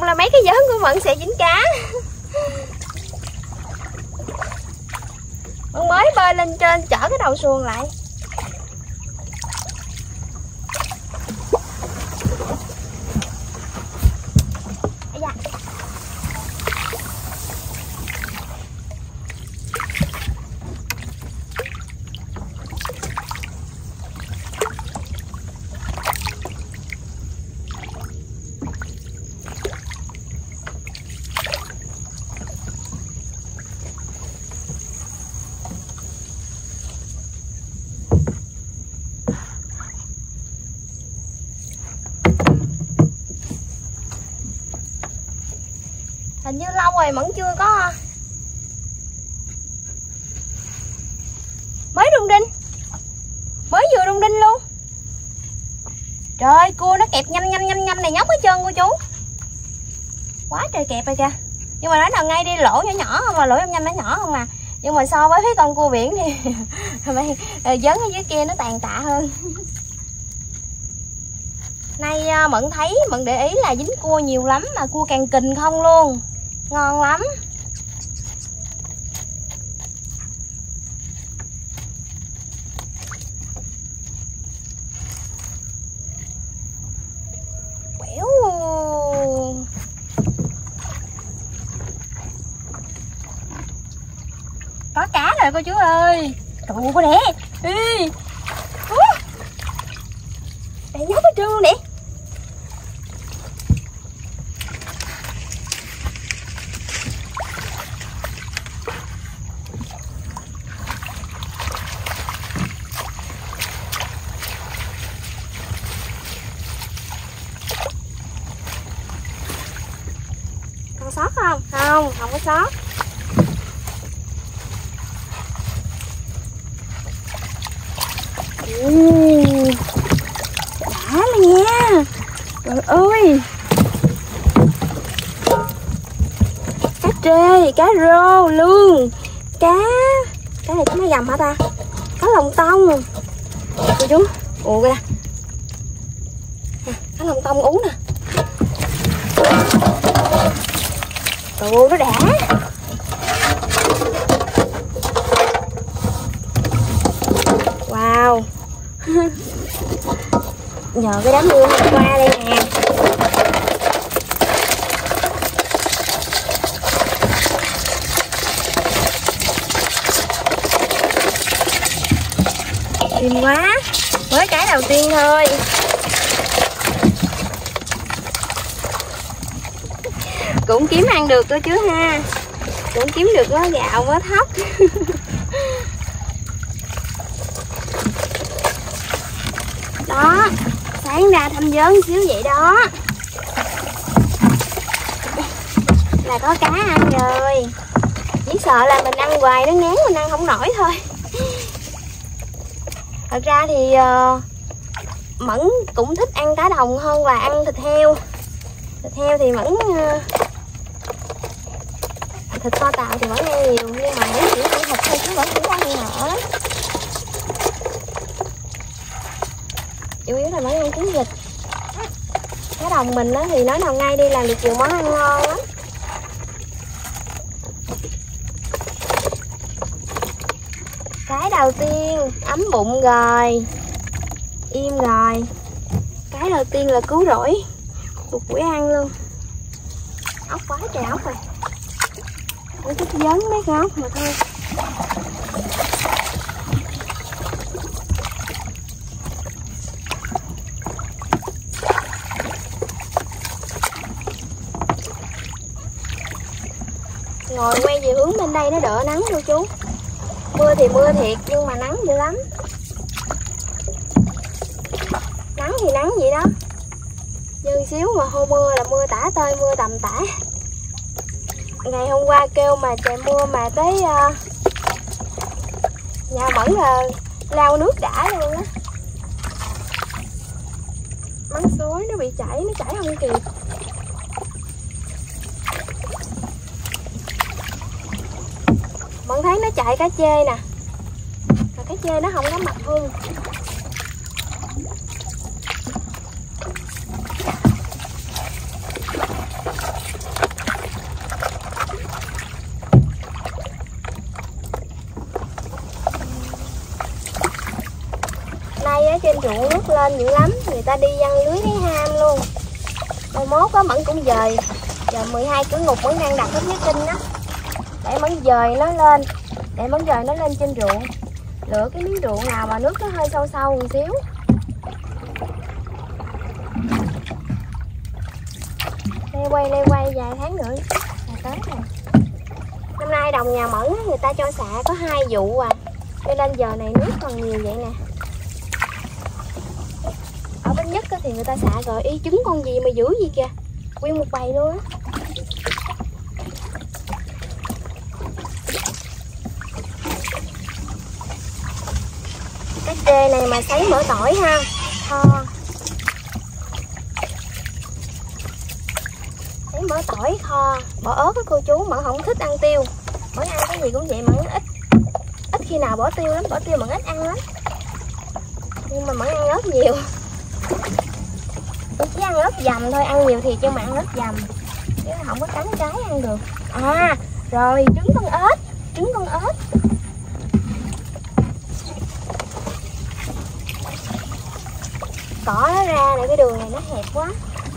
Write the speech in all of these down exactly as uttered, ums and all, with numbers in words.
là mấy cái vớn của Mận sẽ dính cá. Mận mới bơi lên trên chở cái đầu xuồng lại. Hình như lâu rồi Mẫn chưa có mới rung đinh, mới vừa rung đinh luôn. Trời, cua nó kẹp nhanh nhanh nhanh nhanh này nhóc hết trơn cô chú, quá trời kẹp rồi kìa. Nhưng mà nói nào ngay đi, lỗ nhỏ nhỏ không mà, lỗ nhanh nhanh nó nhỏ không mà. Nhưng mà so với mấy con cua biển thì dấn ở dưới kia nó tàn tạ hơn. Nay Mận thấy, Mận để ý là dính cua nhiều lắm, mà cua càng kình không luôn, ngon lắm. Quẻo. Có cá rồi cô chú ơi. Trời ơi, có đẻ. Ê. Đây nhóc hết trơn luôn nè. Còn sót không? Không, không có sót. Ui, đã luôn nha. Trời ơi, cá trê, cá rô, lương, cá cá này có má gầm hả ta? Cá lồng tông. Cô chú, ủa kìa, cá lồng tông uống nè. Trời ơi, nó đã. Wow. Nhờ cái đám mưa hôm qua đây nè. Tìm quá. Mới cái đầu tiên thôi. Cũng kiếm ăn được cơ chứ ha. Cũng kiếm được mớ gạo, mớ thóc. Đó, sáng ra thăm vớn xíu vậy đó là có cá ăn rồi. Chỉ sợ là mình ăn hoài nó ngán, mình ăn không nổi thôi. Thật ra thì uh, Mẫn cũng thích ăn cá đồng hơn là ăn thịt heo. Thịt heo thì Mẫn uh, thịt kho tàu thì Mẫn ăn nhiều, nhưng mà Mẫn chỉ ăn thịt thôi chứ Mẫn cũng ăn nợ lắm. Chủ yếu là Mẫn ăn trứng vịt. Cá đồng mình á thì nói nào ngay đi làm được nhiều món ăn ngon lắm. Cái đầu tiên ấm bụng rồi, im rồi. Cái đầu tiên là cứu rỗi một buổi ăn luôn. Ốc quá trời ốc rồi. Ủa thích dấn mấy con ốc mà thôi. Ngồi quay về hướng bên đây nó đỡ nắng thôi chú. Mưa thì mưa thiệt nhưng mà nắng dữ lắm. Nắng thì nắng vậy đó, nhưng xíu mà hô mưa là mưa tả tơi, mưa tầm tã. Ngày hôm qua kêu mà trời mưa mà tới uh, nhà Mẫn là lau nước đã luôn á. Mắng xối nó bị chảy, nó chảy không kịp. Mẫn thấy nó chạy cá chê nè, mà cá chê nó không có mập hung. trên ruộng nước lên dữ lắm, người ta đi giăng lưới thấy ham luôn. Mai mốt có Mẫn cũng dời, giờ mười hai cửa ngục Mẫn đang đặt ở phía kinh đó, để Mẫn dời nó lên, để Mẫn dời nó lên trên ruộng, lựa cái miếng ruộng nào mà nước nó hơi sâu sâu một xíu. Lê quay lê quay vài tháng nữa là tới rồi. Năm nay đồng nhà Mẫn người ta cho xạ có hai vụ à, cho nên giờ này nước còn nhiều vậy nè. Ở bên Nhất thì người ta xạ rồi y trứng con gì mà dữ gì kìa, nguyên một bầy luôn á. Cái trê này mà sấy mỡ tỏi ha, kho. Sấy mỡ tỏi kho, bỏ ớt với cô chú. Mỡ không thích ăn tiêu, Mỡ ăn cái gì cũng vậy, Mỡ ít ít khi nào bỏ tiêu lắm, bỏ tiêu Mỡ ít ăn lắm. Nhưng mà Mỡ ăn ớt nhiều. Chỉ ăn ớt dầm thôi, ăn nhiều thì cho mà ăn ớt dầm, chứ không có cắn trái ăn được. À rồi, trứng con ếch, trứng con ếch. Cỏ nó ra này, cái đường này nó hẹp quá.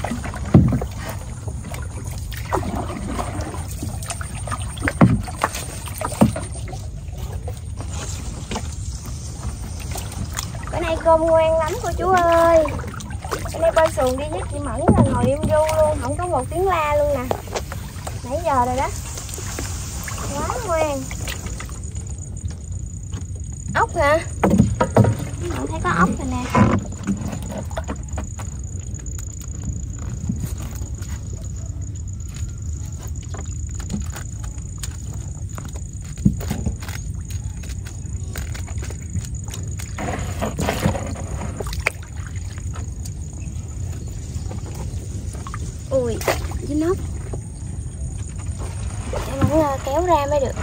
Bữa nay cơm ngoan lắm cô chú ơi. Bữa nay ba xuồng đi với chị Mẫn là ngồi im ru luôn, không có một tiếng la luôn nè. Nãy giờ rồi đó. Quá ngoan. Ốc hả? Mẫn thấy có ốc rồi nè. Ui, dính ốc. Để Mẫn kéo ra mới được.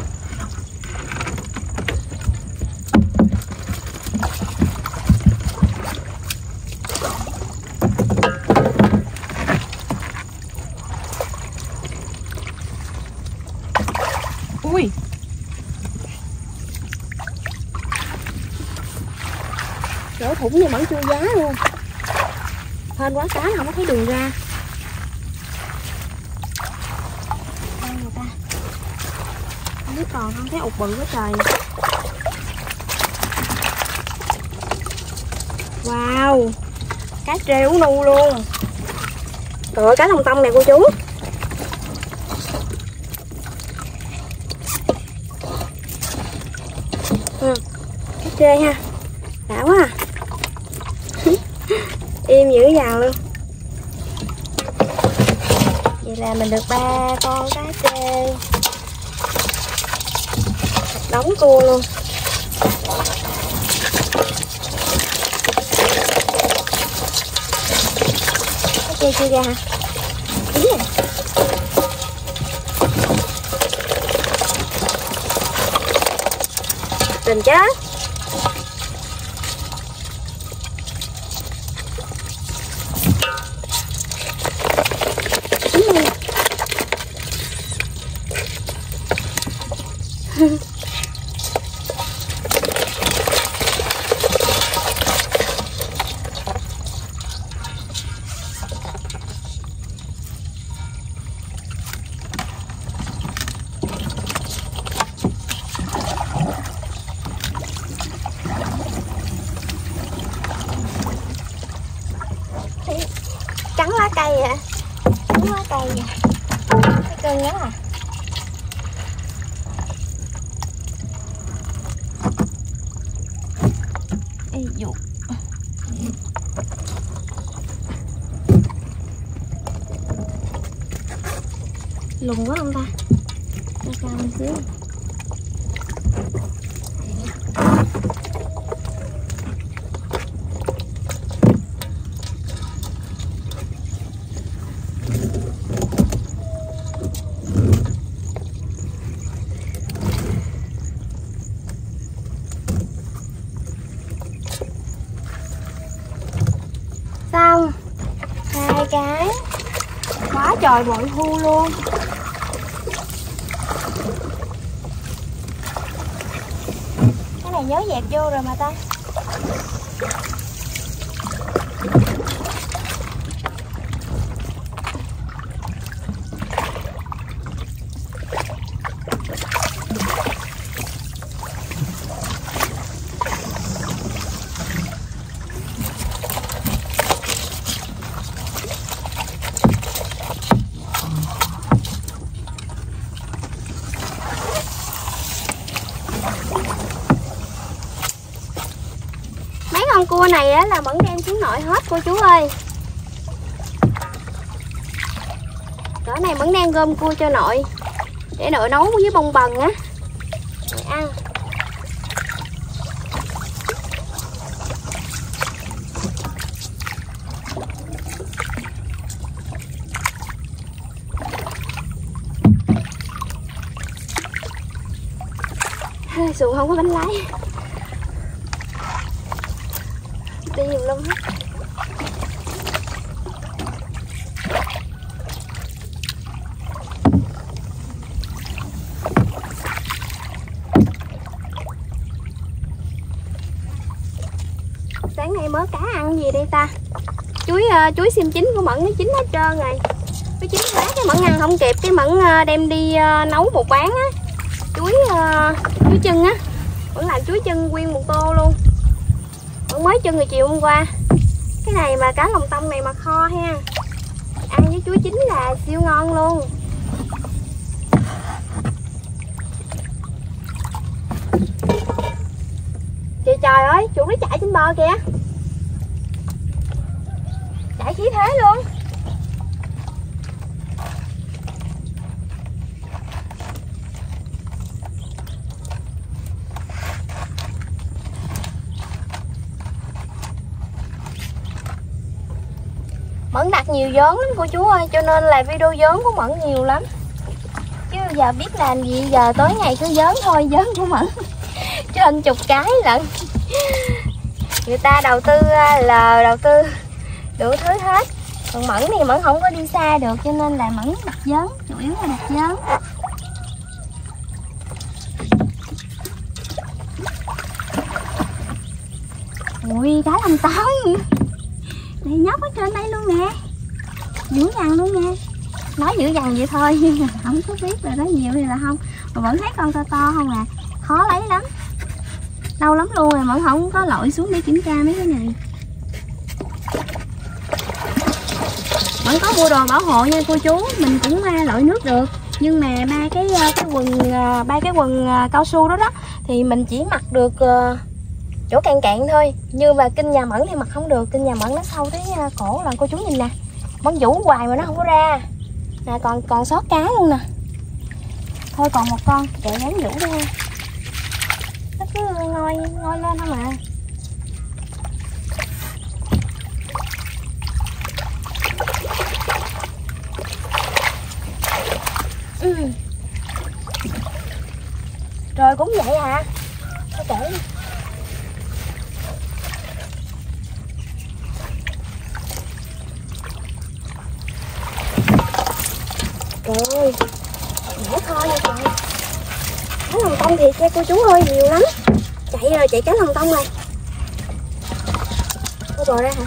Ui. Lỗ thủng như Mẫn chua giá luôn. Hên quá cá không có thấy đường ra. Không biết còn không, thấy ụt bự quá trời. Wow, cá trê uống nu luôn. Trời ơi, cá lồng tông nè cô chú. Ừ, cá trê ha, đã quá à. Im dữ dằn luôn. Vậy là mình được ba con cá trê, đóng cua luôn. Cá trê chưa ra hả? Chín nè. Tình chết. Cắn lá cây hả? Cắn lá cây vậy. Cái cơn đó à? Ê dụ. Lùn quá không ta? Cho cao một xíu. Xong hai cái, quá trời bội thu luôn. Cái này nhớ dẹp vô rồi mà ta. này á là Mẫn đem xuống nội hết cô chú ơi. Cỡ này Mẫn đang gom cua cho nội để nội nấu với bông bần á nội ăn. Xuồng không có bánh lái, đi nhiều lắm hết. Sáng nay mớ cá ăn gì đây ta? Chuối uh, chuối xiêm chín của Mẫn nó chín hết trơn rồi. Nó chín quá cái Mẫn ăn không kịp, cái Mẫn uh, đem đi uh, nấu một bán á. Chuối uh, chuối chân á, Mẫn làm chuối chân nguyên một tô luôn. Mẫn mới chân rồi chiều hôm qua. Cái này mà cá lòng tông này mà kho ha, ăn với chuối chín là siêu ngon luôn. Trời trời ơi, chuột nó chạy trên bờ kìa, chạy khí thế luôn. Mẫn đặt nhiều vớn lắm cô chú ơi, cho nên là video vớn của Mẫn nhiều lắm. Chứ giờ biết làm gì, giờ tối ngày cứ vớn thôi, vớn của Mẫn trên chục cái lận. Người ta đầu tư là đầu tư đủ thứ hết. Còn Mẫn thì Mẫn không có đi xa được, cho nên là Mẫn đặt vớn, chủ yếu là đặt vớn. Ui, cá lòng tông đây nhóc ở trên đây luôn nè, dữ dằn luôn nè. Nói dữ dằn vậy thôi nhưng mà không có biết là nó nhiều hay là không, mà vẫn thấy con to to không à, khó lấy lắm, lâu lắm luôn rồi Mẫn không có lội xuống để kiểm tra mấy cái này. Mẫn có mua đồ bảo hộ nha cô chú, mình cũng lội nước được, nhưng mà ba cái cái quần ba cái quần cao su đó đó thì mình chỉ mặc được chỗ cạn cạn thôi, như mà kinh nhà Mẫn thì mặc không được, kinh nhà Mẫn nó sâu tới cổ là cô chú nhìn nè, Mẫn vũ hoài mà nó không có ra nè, còn còn sót cá luôn nè. Thôi còn một con chạy gắn vũ đi ha, nó cứ ngoi ngoi lên không à. Ừ. Rồi cũng vậy à, thôi kệ đi. Trời ơi, nhảy kho nha trời. Cá lòng tông thiệt nha cô chú ơi, nhiều lắm. Chạy rồi, chạy cá lòng tông rồi. Có bò ra hả?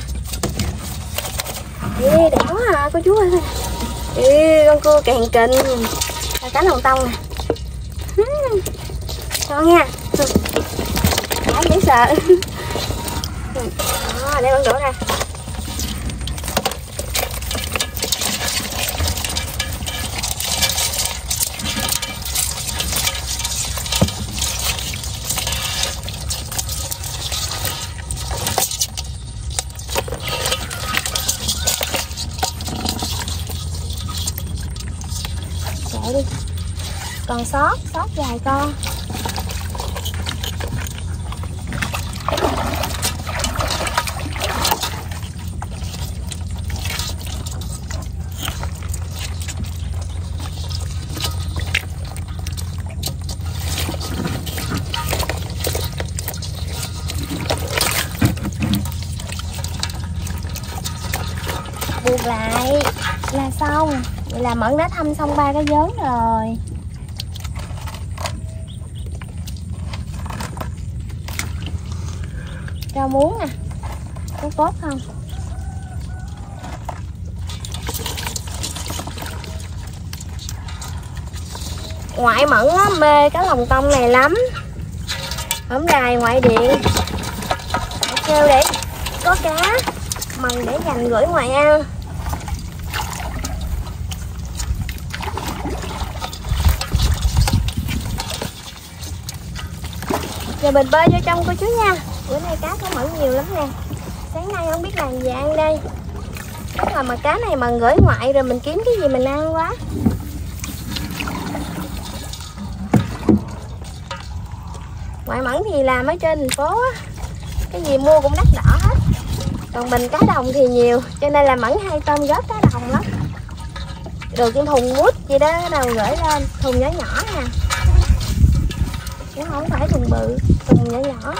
Ê, đỏ à cô chú ơi. Ê, con cua càng kình. Cá lòng tông nè. Ngon nha. Không dễ sợ. Đó, để con đổ ra. Chạy đi, còn sót sót vài con. Buộc lại là xong. Vậy là Mẫn đã thăm xong ba cái vớn rồi. Rau muống nè, có tốt không? Ngoại Mẫn á, mê cá lòng tông này lắm. Hổm đài ngoại điện kêu để có cá mần để dành gửi ngoại ăn. Giờ mình bơi vô trong cô chú nha. Bữa nay cá có Mẫn nhiều lắm nè. Sáng nay không biết làm gì ăn đây. Chắc là mà cá này mà gửi ngoại rồi mình kiếm cái gì mình ăn quá. Ngoại Mẫn thì làm ở trên thành phố á, cái gì mua cũng đắt đỏ hết. Còn mình cá đồng thì nhiều, cho nên là Mẫn hay tôm góp cá đồng lắm. Được cái thùng mút gì đó đầu gửi lên, thùng nhỏ nhỏ nè, cũng không phải thùng bự, thùng nhỏ nhỏ.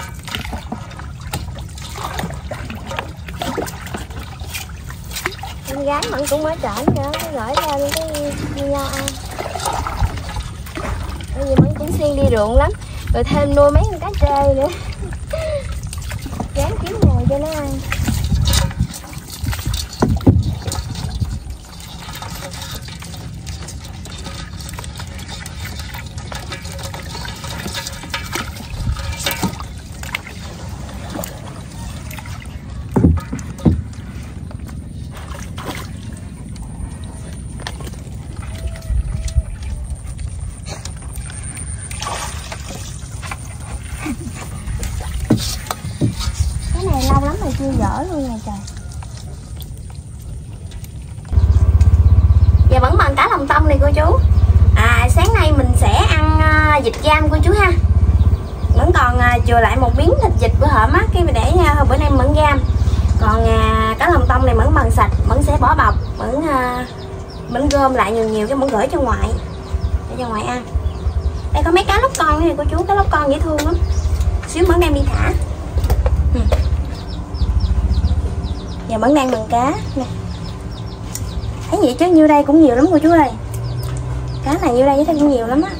Con gái Mẫn cũng mới trển nữa, gửi lên cái nho ăn. Bởi vì Mẫn cũng xuyên đi ruộng lắm, rồi thêm nuôi mấy con cá trê nữa. Gán kiếm mồi cho nó ăn. Lâu lắm rồi chưa dở luôn nè trời. Giờ vẫn bằng cá lòng tông này cô chú. À sáng nay mình sẽ ăn uh, vịt giam cô chú ha. Vẫn còn uh, chừa lại một miếng thịt vịt bữa hổm á, cái để uh, bữa nay Mẫn giam. Còn uh, cá lòng tông này Mẫn bằng sạch, Mẫn sẽ bỏ bọc, Mẫn uh, Mẫn gom lại nhiều nhiều cho Mẫn gửi cho ngoại, để cho ngoại ăn. Đây có mấy cá lóc con này cô chú, cá lóc con dễ thương lắm. Xíu Mẫn đem đi thả. Ừ. Giờ Mẫn đang bằng cá nè. Thấy vậy chứ nhiêu đây cũng nhiều lắm cô chú ơi. Cá này nhiêu đây với cũng nhiều lắm á.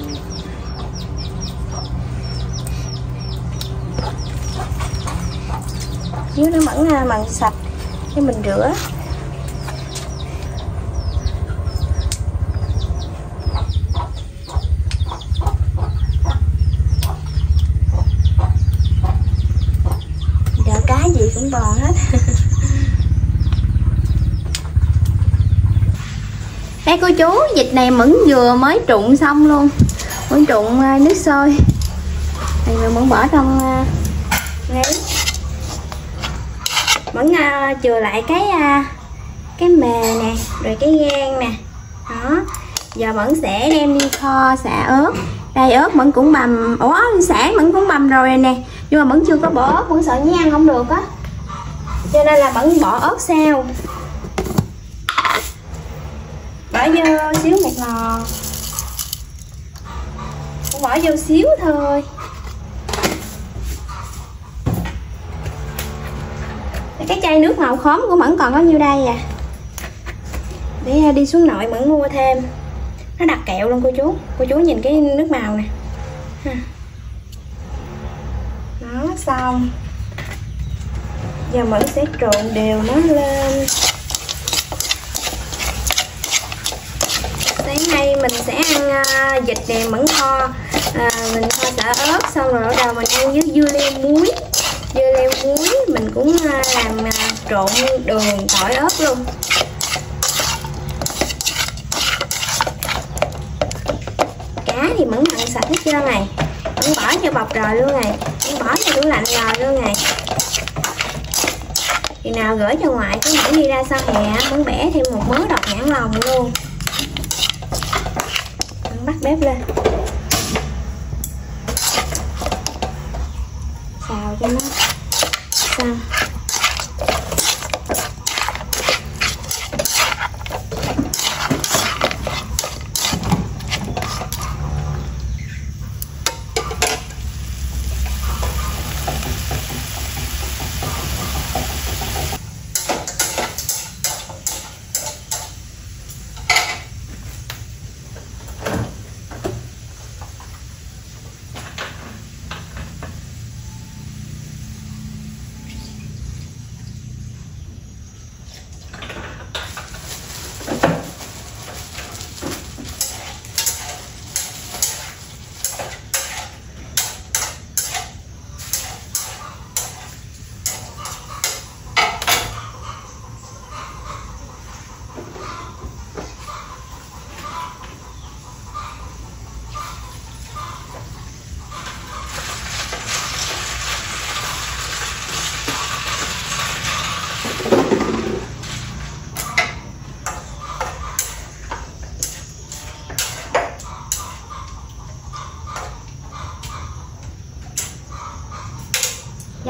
Dưới nó Mẫn bằng sạch cho mình rửa. Giờ cá gì cũng bòn hết. Đây cô chú, vịt này Mẫn vừa mới trụng xong luôn. Mẫn trụng nước sôi rồi Mẫn bỏ trong đấy. Mẫn uh, chừa lại cái uh, cái mề nè, rồi cái gan nè. Đó. Giờ Mẫn sẽ đem đi kho xả ớt. Đây ớt Mẫn cũng bằm, ủa xả Mẫn cũng bằm rồi nè. Nhưng mà Mẫn chưa có bỏ ớt, Mẫn sợ nhé ăn không được á. Cho nên là Mẫn bỏ ớt sau. Bỏ vô xíu một lò. Cũng bỏ vô xíu thôi. Cái chai nước màu khóm của Mẫn còn có nhiêu đây à. Để đi xuống nội Mẫn mua thêm. Nó đặc kẹo luôn cô chú. Cô chú nhìn cái nước màu nè. Đó xong. Giờ Mẫn sẽ trộn đều nó lên. Sáng nay mình sẽ ăn uh, vịt này Mẫn kho. À, mình kho xả ớt xong rồi bắt đầu mình ăn với dưa leo muối. Dưa leo muối mình cũng uh, làm uh, trộn đường tỏi ớt luôn. Cá thì Mẫn mặn sạch hết trơn này. Mẫn bỏ cho bọc rồi luôn này. Mẫn bỏ cho tủ lạnh rồi luôn này. Khi nào gửi cho ngoại cái Mẫn đi ra sau hè Mẫn bẻ thêm một mớ đọt nhãn lòng luôn. Mẫn bắt bếp lên. Xào cho nó xong.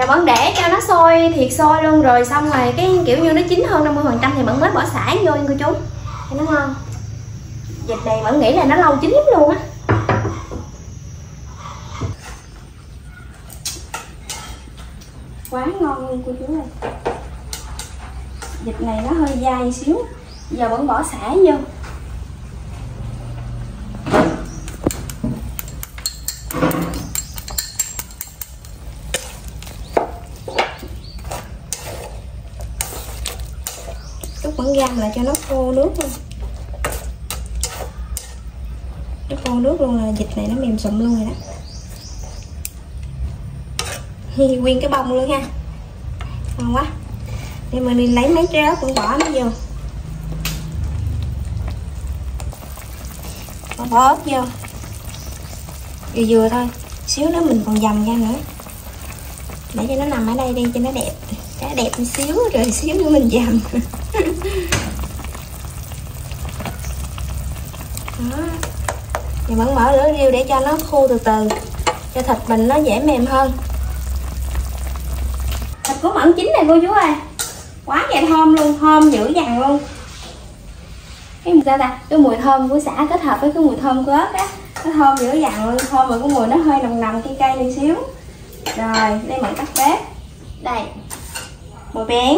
Và vẫn để cho nó sôi thiệt sôi luôn, rồi xong rồi cái kiểu như nó chín hơn năm mươi phần trăm thì vẫn mới bỏ sả vô nha cô chú, cho nó ngon. Vịt này vẫn nghĩ là nó lâu chín lắm luôn á. Quá ngon luôn cô chú ơi. Vịt này nó hơi dai xíu, giờ vẫn bỏ sả vô. Chút vẫn găm lại cho nó khô nước luôn. Nó khô nước luôn là vịt này nó mềm sụm luôn rồi đó. Nguyên cái bông luôn ha, ngon quá. Để mình đi lấy mấy trái ớt cũng bỏ nó vô, bỏ, bỏ ớt vô vừa vừa thôi, xíu nữa mình còn dầm ra nữa, để cho nó nằm ở đây đi cho nó đẹp, cho nó đẹp một xíu rồi xíu nữa mình dầm. Đó. Thì vẫn mở lửa riêu để cho nó khô từ từ, cho thịt mình nó dễ mềm hơn. Thịt của mận chín này cô chú ơi, quá trời thơm luôn, thơm dữ dằn luôn. Cái mùi sao ta, cái mùi thơm của sả kết hợp với cái mùi thơm của ớt á, nó thơm dữ dằn luôn, thơm và cái mùi nó hơi nồng nồng cây cây lên xíu. Rồi đây mận tắt bếp, đây mùi bén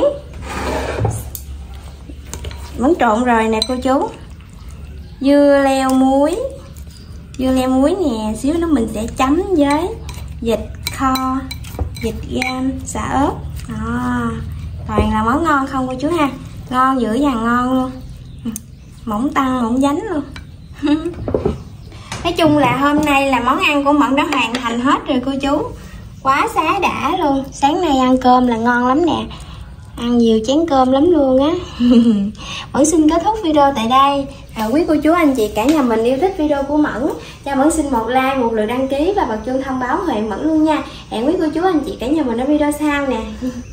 món trộn rồi nè cô chú. Dưa leo muối, dưa leo muối nè, xíu nữa mình sẽ chấm với vịt kho, vịt gam, xả ớt. Đó, toàn là món ngon không cô chú ha, ngon dữ dằn ngon luôn, mỏng tăng mỏng dánh luôn. Nói chung là hôm nay là món ăn của Mận đã hoàn thành hết rồi cô chú, quá xá đã luôn. Sáng nay ăn cơm là ngon lắm nè, ăn nhiều chén cơm lắm luôn á. Mẫn xin kết thúc video tại đây. À, quý cô chú anh chị cả nhà mình yêu thích video của Mẫn, cho Mẫn xin một like, một lượt đăng ký và bật chuông thông báo Huệ Mẫn luôn nha. Hẹn quý cô chú anh chị cả nhà mình ở video sau nè.